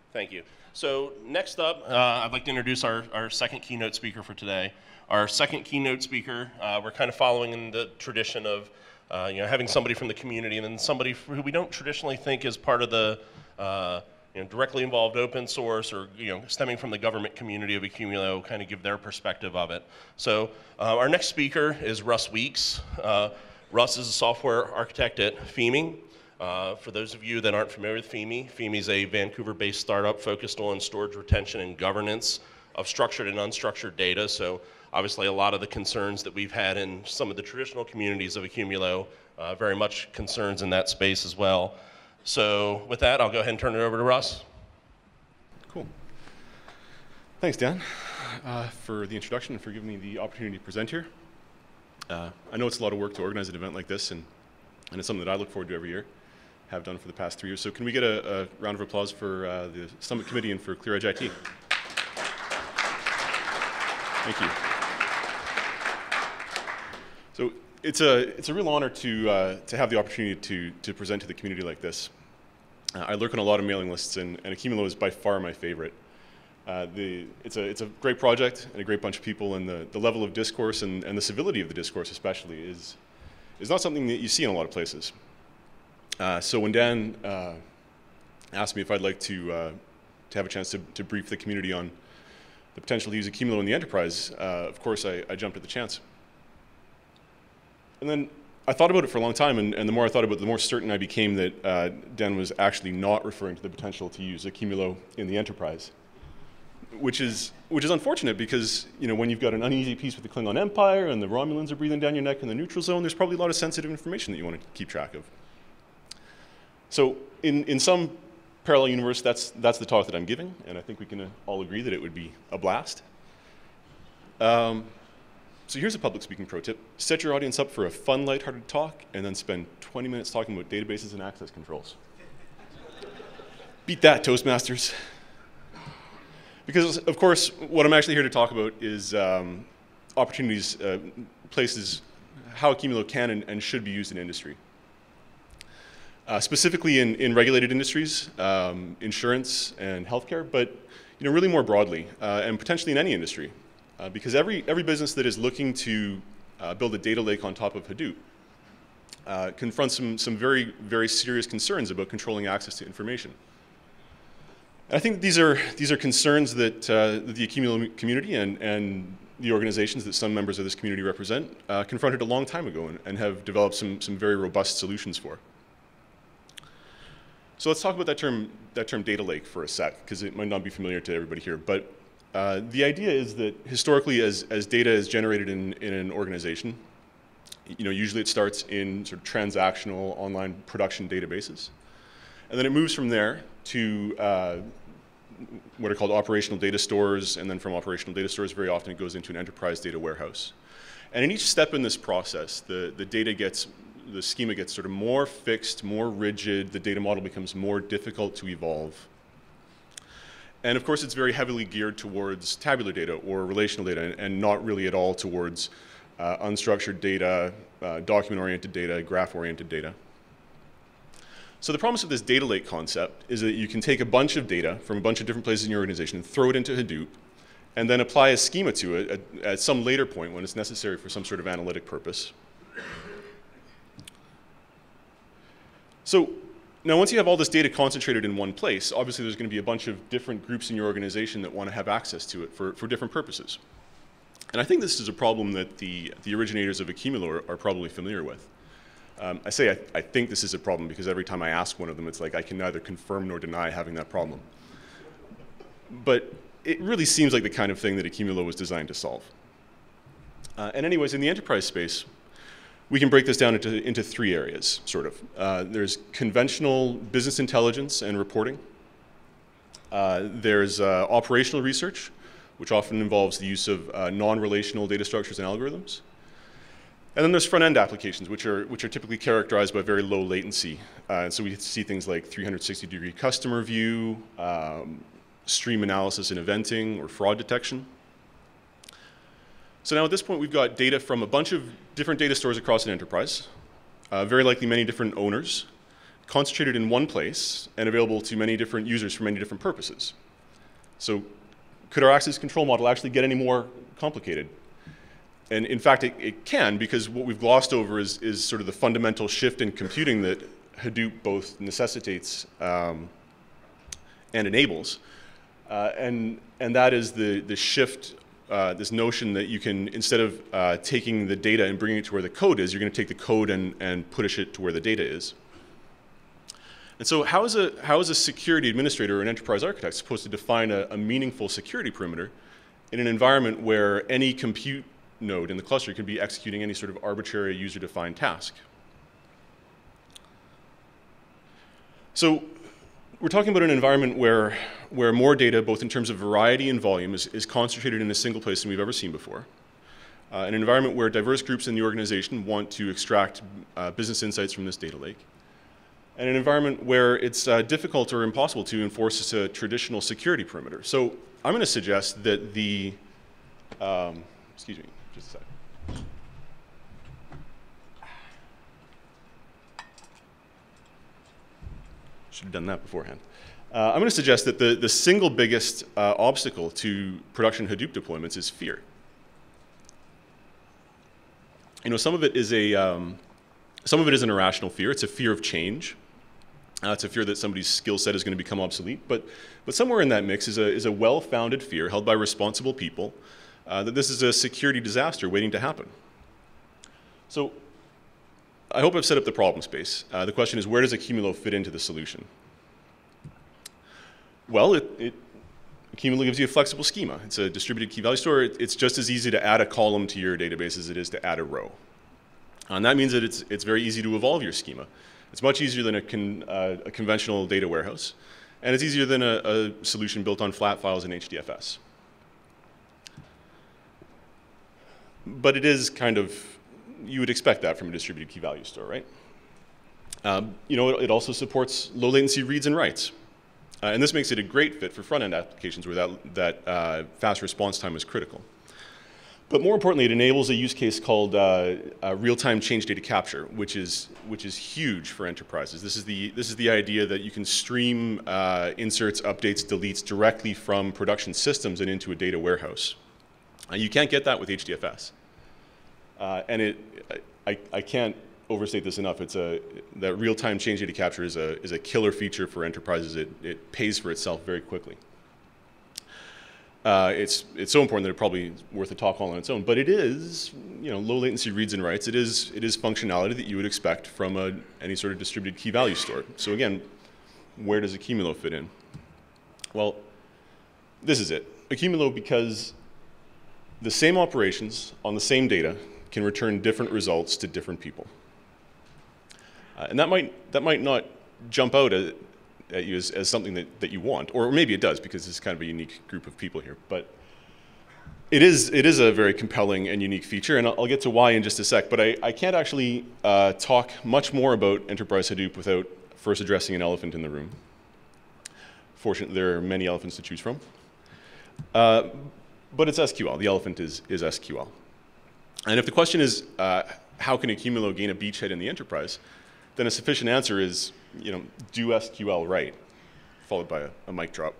Thank you. So next up, I'd like to introduce our second keynote speaker for today. Our second keynote speaker, we're kind of following in the tradition of having somebody from the community and then somebody who we don't traditionally think is part of the directly involved open source or stemming from the government community of Accumulo, kind of give their perspective of it. So our next speaker is Russ Weeks. Russ is a software architect at Feemy. For those of you that aren't familiar with Feemy, Feemy is a Vancouver-based startup focused on storage, retention, and governance of structured and unstructured data. So obviously a lot of the concerns that we've had in some of the traditional communities of Accumulo, very much concerns in that space as well. So with that, I'll go ahead and turn it over to Russ. Cool. Thanks, Dan, for the introduction and for giving me the opportunity to present here. I know it's a lot of work to organize an event like this, and it's something that I look forward to every year, have done for the past 3 years. So can we get a round of applause for the Summit Committee and for ClearEdge IT? Thank you. So it's a real honor to have the opportunity to present to the community like this. I lurk on a lot of mailing lists, and Accumulo is by far my favorite. It's a great project and a great bunch of people, and the level of discourse and the civility of the discourse especially is not something that you see in a lot of places. So when Dan asked me if I'd like to have a chance to brief the community on the potential to use Accumulo in the enterprise, of course I jumped at the chance. And then I thought about it for a long time, and the more I thought about it, the more certain I became that Dan was actually not referring to the potential to use Accumulo in the enterprise, which is unfortunate because when you've got an uneasy peace with the Klingon Empire and the Romulans are breathing down your neck in the neutral zone, there's probably a lot of sensitive information that you want to keep track of. So in some parallel universe, that's the talk that I'm giving, and I think we can all agree that it would be a blast. So here's a public speaking pro tip. Set your audience up for a fun, lighthearted talk, and then spend 20 minutes talking about databases and access controls. Beat that, Toastmasters. Because, of course, what I'm actually here to talk about is opportunities, places, how Accumulo can and should be used in industry. Specifically in regulated industries, insurance and healthcare, but really more broadly, and potentially in any industry. Because every business that is looking to build a data lake on top of Hadoop confronts some very, very serious concerns about controlling access to information. I think these are concerns that the Accumulo community and the organizations that some members of this community represent confronted a long time ago and have developed some very robust solutions for. So let's talk about that term data lake for a sec, because it might not be familiar to everybody here. But the idea is that historically, as data is generated in an organization, usually it starts in sort of transactional online production databases, and then it moves from there to what are called operational data stores, and then from operational data stores, very often it goes into an enterprise data warehouse. And in each step in this process, the schema gets sort of more fixed, more rigid, the data model becomes more difficult to evolve. And of course, it's very heavily geared towards tabular data or relational data, and not really at all towards unstructured data, document-oriented data, graph-oriented data. So the promise of this data lake concept is that you can take a bunch of data from a bunch of different places in your organization and throw it into Hadoop, and then apply a schema to it at some later point when it's necessary for some sort of analytic purpose. So now once you have all this data concentrated in one place, obviously there's going to be a bunch of different groups in your organization that want to have access to it for different purposes. And I think this is a problem that the originators of Accumulo are probably familiar with. I say I think this is a problem because every time I ask one of them, it's like I can neither confirm nor deny having that problem. But it really seems like the kind of thing that Accumulo was designed to solve. And anyways, in the enterprise space, we can break this down into 3 areas, sort of. There's conventional business intelligence and reporting. There's operational research, which often involves the use of non-relational data structures and algorithms. And then there's front-end applications, which are typically characterized by very low latency. So we see things like 360-degree customer view, stream analysis and eventing, or fraud detection. So now at this point, we've got data from a bunch of different data stores across an enterprise, very likely many different owners, concentrated in one place and available to many different users for many different purposes. So could our access control model actually get any more complicated? And in fact, it can, because what we've glossed over is sort of the fundamental shift in computing that Hadoop both necessitates and enables. And that is the shift, this notion that you can, instead of taking the data and bringing it to where the code is, you're going to take the code and push it to where the data is. And so how is a security administrator or an enterprise architect supposed to define a meaningful security perimeter in an environment where any compute node in the cluster can be executing any sort of arbitrary user-defined task? So we're talking about an environment where more data, both in terms of variety and volume, is concentrated in a single place than we've ever seen before. An environment where diverse groups in the organization want to extract business insights from this data lake. And an environment where it's difficult or impossible to enforce a traditional security perimeter. So I'm going to suggest that the, excuse me, just a sec. Should have done that beforehand. I'm going to suggest that the single biggest obstacle to production Hadoop deployments is fear. You know, some of it is an irrational fear. It's a fear of change. It's a fear that somebody's skill set is going to become obsolete. But somewhere in that mix is a well-founded fear held by responsible people that this is a security disaster waiting to happen. So I hope I've set up the problem space. The question is, where does Accumulo fit into the solution? Well, Accumulo gives you a flexible schema. It's a distributed key value store. It's just as easy to add a column to your database as it is to add a row. And that means that it's very easy to evolve your schema. It's much easier than a conventional data warehouse. And it's easier than a solution built on flat files in HDFS. But it is kind of, you would expect that from a distributed key value store, right? You know, it also supports low latency reads and writes. And this makes it a great fit for front-end applications where that fast response time is critical. But more importantly, it enables a use case called real-time change data capture, which is huge for enterprises. This is the idea that you can stream inserts, updates, deletes directly from production systems and into a data warehouse. You can't get that with HDFS. And I can't overstate this enough. That real-time change data capture is a killer feature for enterprises. It pays for itself very quickly. It's so important that it's probably worth a talk all on its own. But it is, you know, low latency reads and writes. It is functionality that you would expect from any sort of distributed key value store. So again, where does Accumulo fit in? Well, this is it. Accumulo, because the same operations on the same data can return different results to different people. And that might not jump out at you as something that you want, or maybe it does because it's kind of a unique group of people here. But it is a very compelling and unique feature, and I'll get to why in just a sec. But I can't actually talk much more about Enterprise Hadoop without first addressing an elephant in the room. Fortunately, there are many elephants to choose from. But it's SQL. The elephant is SQL. And if the question is, how can Accumulo gain a beachhead in the enterprise, then a sufficient answer is, you know, do SQL right, followed by a mic drop.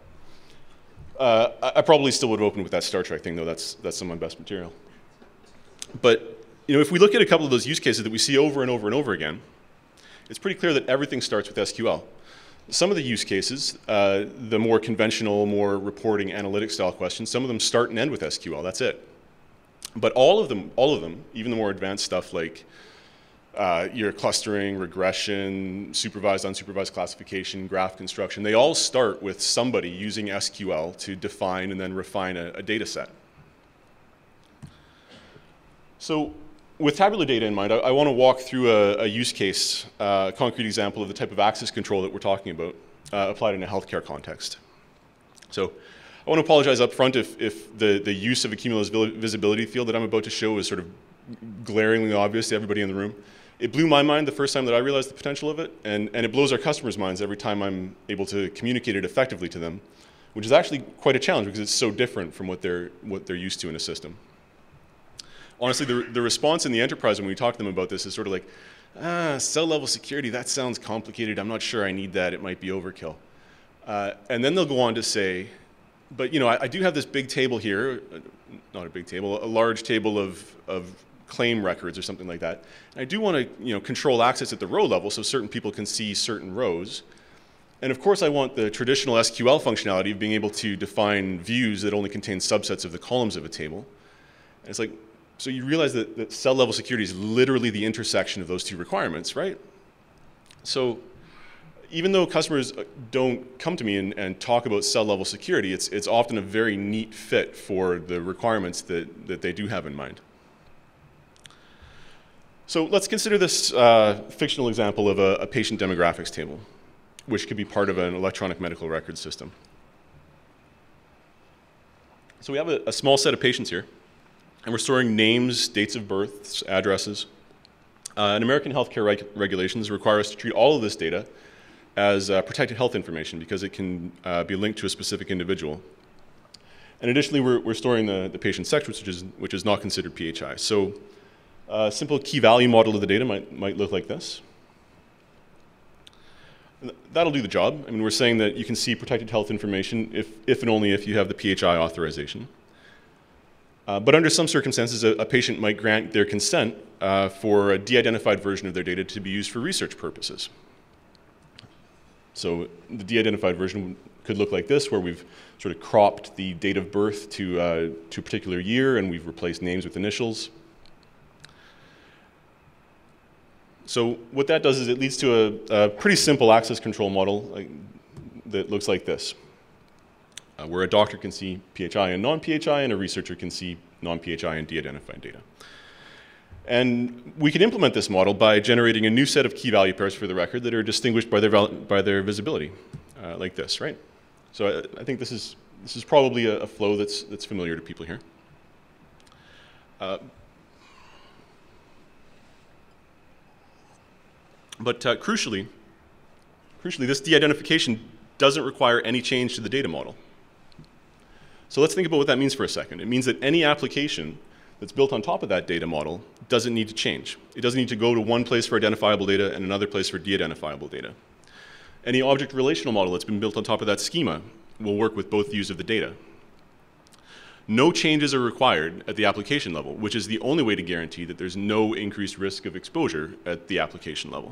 I probably still would have opened with that Star Trek thing, though. That's some of my best material. But you know, if we look at a couple of those use cases that we see over and over and over again, it's pretty clear that everything starts with SQL. Some of the use cases, the more conventional, more reporting, analytic style questions, some of them start and end with SQL. That's it. But all of them, even the more advanced stuff like your clustering, regression, supervised, unsupervised classification, graph construction, they all start with somebody using SQL to define and then refine a data set. So with tabular data in mind, I want to walk through a use case, a concrete example of the type of access control that we're talking about applied in a healthcare context. So I want to apologize up front if the use of Accumulo's visibility field that I'm about to show is sort of glaringly obvious to everybody in the room. It blew my mind the first time that I realized the potential of it, and it blows our customers' minds every time I'm able to communicate it effectively to them, which is actually quite a challenge because it's so different from what they're used to in a system. Honestly, the response in the enterprise when we talk to them about this is sort of like, Cell level security, that sounds complicated. I'm not sure I need that. It might be overkill. And then they'll go on to say, but I do have this big table here, not a big table, a large table of claim records or something like that. And I do want to control access at the row level so certain people can see certain rows. And of course I want the traditional SQL functionality of being able to define views that only contain subsets of the columns of a table. And it's like, so you realize that cell level security is literally the intersection of those two requirements, right? So even though customers don't come to me and talk about cell level security, it's often a very neat fit for the requirements that they do have in mind. So let's consider this fictional example of a patient demographics table, which could be part of an electronic medical record system. So we have a small set of patients here, and we're storing names, dates of births, addresses. And American healthcare regulations require us to treat all of this data as protected health information because it can be linked to a specific individual. And additionally, we're storing the patient's sex, which is not considered PHI. So a simple key value model of the data might look like this. That'll do the job. I mean, we're saying that you can see protected health information if and only if you have the PHI authorization. But under some circumstances, a patient might grant their consent for a de-identified version of their data to be used for research purposes. So the de-identified version could look like this, where we've sort of cropped the date of birth to a particular year, and we've replaced names with initials. So what that does is it leads to a pretty simple access control model that looks like this, where a doctor can see PHI and non-PHI, and a researcher can see non-PHI and de-identified data. And we can implement this model by generating a new set of key value pairs for the record that are distinguished by their visibility, like this, right? So I think this is probably a flow that's familiar to people here. But crucially, this de-identification doesn't require any change to the data model. So let's think about what that means for a second. It means that any application that's built on top of that data model doesn't need to change. It doesn't need to go to one place for identifiable data and another place for de-identifiable data. Any object relational model that's been built on top of that schema will work with both views of the data. No changes are required at the application level, which is the only way to guarantee that there's no increased risk of exposure at the application level.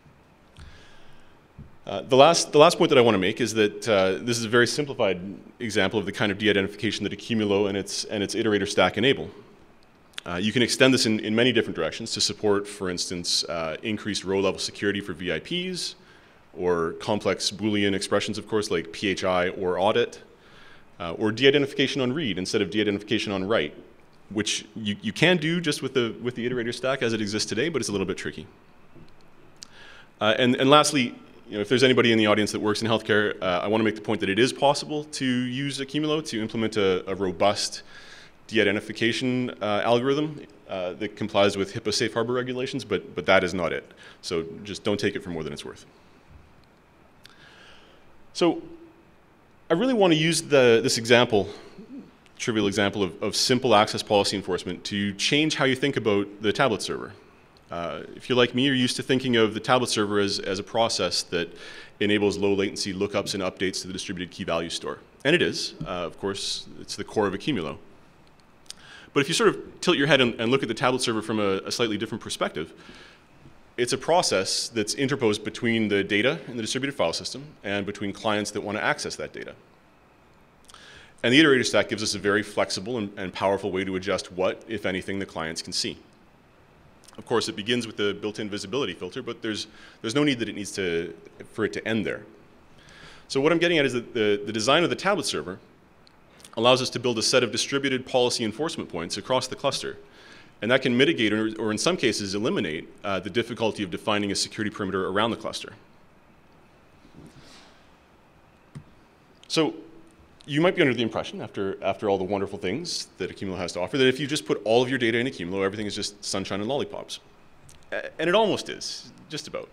The last point that I want to make is that this is a very simplified example of the kind of de-identification that Accumulo and its iterator stack enable. You can extend this in many different directions to support, for instance, increased row-level security for VIPs, or complex Boolean expressions, of course, like PHI or audit, or de-identification on read instead of de-identification on write, which you can do just with the iterator stack as it exists today, but it's a little bit tricky. And lastly, if there's anybody in the audience that works in healthcare, I want to make the point that it is possible to use Accumulo to implement a robust de-identification algorithm that complies with HIPAA safe harbor regulations, but that is not it. So just don't take it for more than it's worth. So I really want to use this example, trivial example of simple access policy enforcement to change how you think about the tablet server. If you're like me, you're used to thinking of the tablet server as a process that enables low latency lookups and updates to the distributed key value store. And it is, of course, it's the core of Accumulo. But if you sort of tilt your head and look at the tablet server from a slightly different perspective, it's a process that's interposed between the data in the distributed file system and between clients that want to access that data. And the iterator stack gives us a very flexible and powerful way to adjust what, if anything, the clients can see. Of course, it begins with the built-in visibility filter, but there's no need that it needs for it to end there. So what I'm getting at is that the design of the tablet server allows us to build a set of distributed policy enforcement points across the cluster. And that can mitigate, or in some cases eliminate, the difficulty of defining a security perimeter around the cluster. So you might be under the impression, after all the wonderful things that Accumulo has to offer, that if you just put all of your data in Accumulo, everything is just sunshine and lollipops. And it almost is, just about.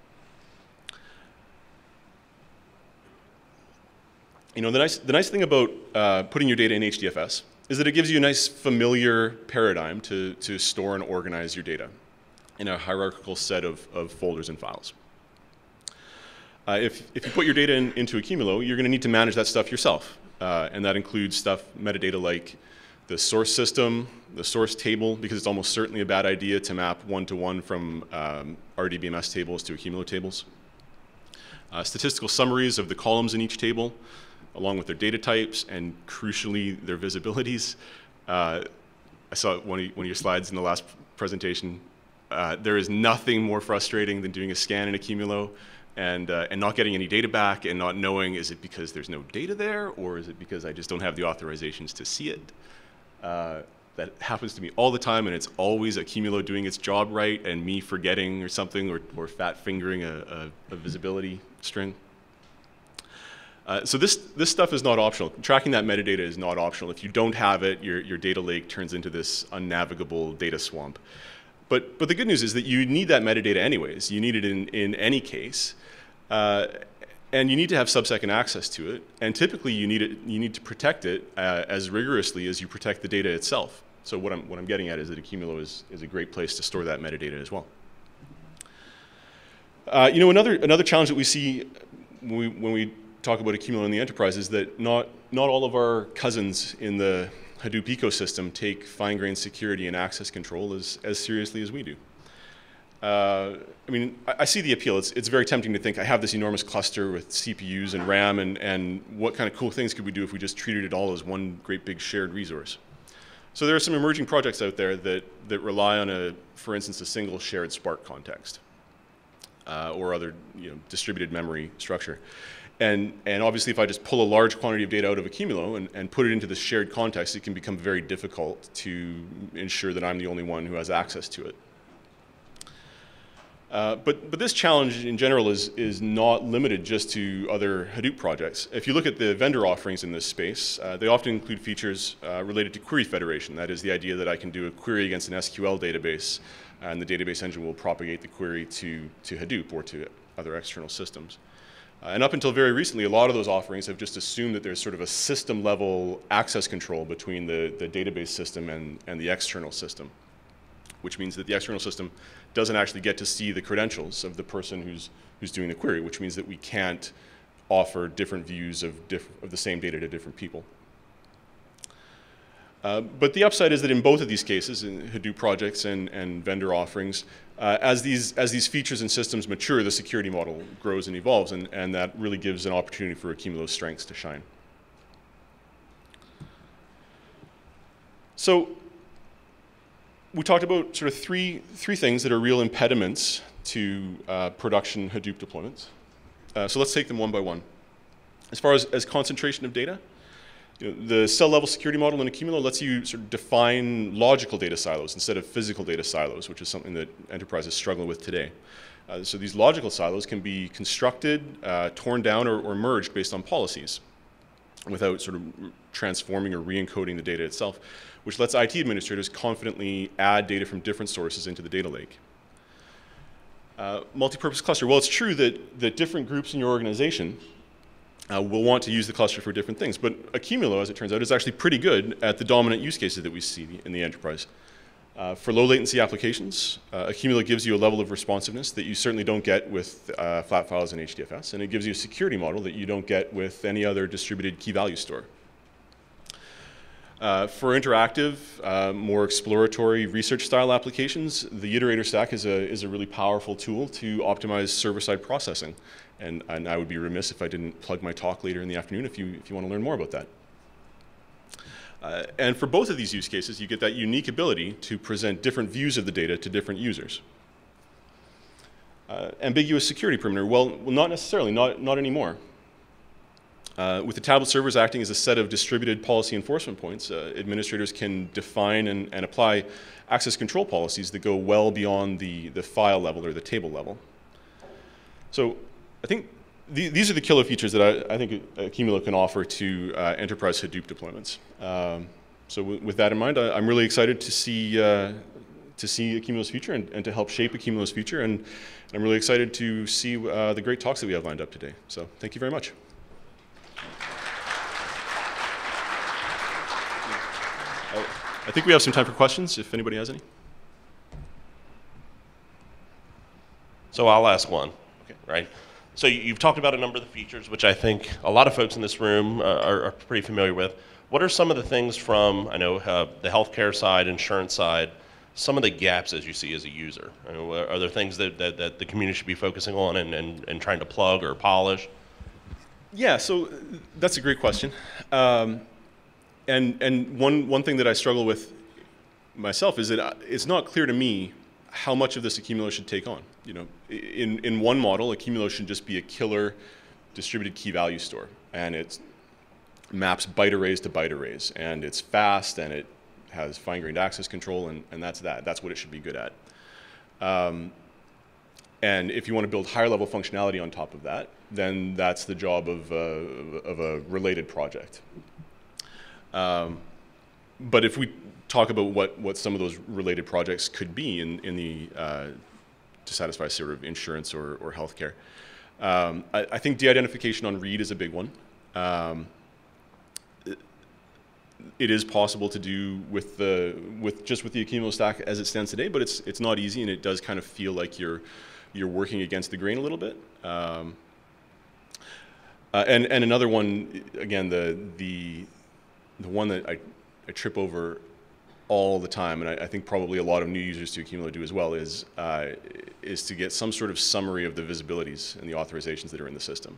You know, the nice thing about putting your data in HDFS is that it gives you a nice familiar paradigm to store and organize your data. in a hierarchical set of folders and files. If you put your data into Accumulo, you're going to need to manage that stuff yourself. And that includes stuff, metadata like the source system, the source table, because it's almost certainly a bad idea to map one-to-one from RDBMS tables to Accumulo tables. Statistical summaries of the columns in each table, along with their data types and, crucially, their visibilities. I saw one of your slides in the last presentation. There is nothing more frustrating than doing a scan in Accumulo and not getting any data back and not knowing, is it because there's no data there, or is it because I just don't have the authorizations to see it? That happens to me all the time, and it's always Accumulo doing its job right and me forgetting or something, or fat fingering a visibility string. So this stuff is not optional. Tracking that metadata is not optional. If you don't have it, your data lake turns into this unnavigable data swamp. But the good news is that you need that metadata anyways. You need it in any case. And you need to have sub-second access to it. And typically you need to protect it as rigorously as you protect the data itself. So what I'm getting at is that Accumulo is a great place to store that metadata as well. Another challenge that we see when we talk about Accumulo in the enterprise is that not all of our cousins in the Hadoop ecosystem take fine-grained security and access control as seriously as we do. I see the appeal. It's very tempting to think I have this enormous cluster with CPUs and RAM, and what kind of cool things could we do if we just treated it all as one great big shared resource? So there are some emerging projects out there that rely on, for instance, a single shared Spark context or other distributed memory structure. And obviously, if I just pull a large quantity of data out of Accumulo and put it into this shared context, it can become very difficult to ensure that I'm the only one who has access to it. But this challenge in general is not limited just to other Hadoop projects. If you look at the vendor offerings in this space, they often include features related to query federation. That is the idea that I can do a query against an SQL database, and the database engine will propagate the query to Hadoop or to other external systems. And up until very recently, a lot of those offerings have just assumed that there's sort of a system-level access control between the database system and the external system, which means that the external system doesn't actually get to see the credentials of the person who's doing the query, which means that we can't offer different views of the same data to different people. But the upside is that in both of these cases, in Hadoop projects and vendor offerings, as these features and systems mature, the security model grows and evolves, and that really gives an opportunity for Accumulo's strengths to shine. So we talked about sort of three things that are real impediments to production Hadoop deployments. So let's take them one by one. As far as concentration of data, the cell-level security model in Accumulo lets you sort of define logical data silos instead of physical data silos, which is something that enterprises struggle with today. So these logical silos can be constructed, torn down, or merged based on policies without sort of transforming or re-encoding the data itself, which lets IT administrators confidently add data from different sources into the data lake. Multi-purpose cluster. Well, it's true that different groups in your organization will want to use the cluster for different things. But Accumulo, as it turns out, is actually pretty good at the dominant use cases that we see in the enterprise. For low latency applications, Accumulo gives you a level of responsiveness that you certainly don't get with flat files and HDFS, and it gives you a security model that you don't get with any other distributed key value store. For interactive, more exploratory research style applications, the Iterator stack is a really powerful tool to optimize server-side processing. And I would be remiss if I didn't plug my talk later in the afternoon if you want to learn more about that. And for both of these use cases, you get that unique ability to present different views of the data to different users. Ambiguous security perimeter, well, not necessarily, not anymore. With the tablet servers acting as a set of distributed policy enforcement points, administrators can define and apply access control policies that go well beyond the file level or the table level. So I think these are the killer features that I think Accumulo can offer to enterprise Hadoop deployments. So with that in mind, I'm really excited to see Accumulo's future and to help shape Accumulo's future, and I'm really excited to see the great talks that we have lined up today. So thank you very much. I think we have some time for questions, if anybody has any. So I'll ask one, Okay. right? So you've talked about a number of the features, which I think a lot of folks in this room are pretty familiar with. What are some of the things from, I know, the healthcare side, insurance side, some of the gaps as you see as a user? I mean, are there things that the community should be focusing on and trying to plug or polish? Yeah, so that's a great question. And one thing that I struggle with myself is that it's not clear to me how much of this Accumulo should take on. You know, in one model, Accumulo should just be a killer distributed key value store, and it maps byte arrays to byte arrays, and it's fast, and it has fine-grained access control, and that's that. That's what it should be good at. And if you want to build higher-level functionality on top of that, then that's the job of a related project. But if we talk about what some of those related projects could be in the to satisfy sort of insurance or healthcare, I think de-identification on read is a big one. It is possible to do with the Accumulo stack as it stands today, but it's not easy, and it does kind of feel like you're working against the grain a little bit. And another one, again, the one that I trip over all the time, and I think probably a lot of new users to Accumulo do as well, is to get some sort of summary of the visibilities and the authorizations that are in the system.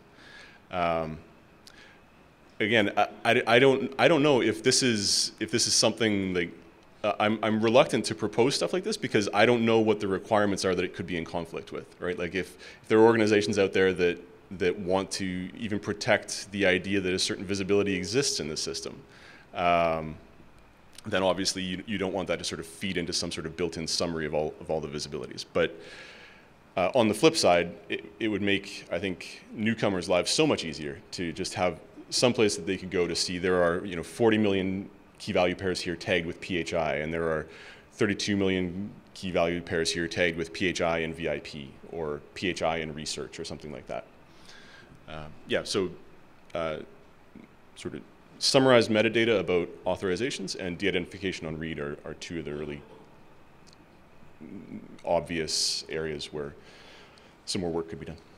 Again, I don't know if this is something like I'm reluctant to propose stuff like this because I don't know what the requirements are that it could be in conflict with, right? Like if there are organizations out there that want to even protect the idea that a certain visibility exists in the system, then obviously you don't want that to sort of feed into some sort of built-in summary of all the visibilities. But on the flip side, it would make, I think, newcomers' lives so much easier to just have some place that they could go to see there are 40 million key value pairs here tagged with PHI, and there are 32 million key value pairs here tagged with PHI and VIP, or PHI and research, or something like that. Yeah, so sort of summarized metadata about authorizations and de-identification on read are two of the really obvious areas where some more work could be done.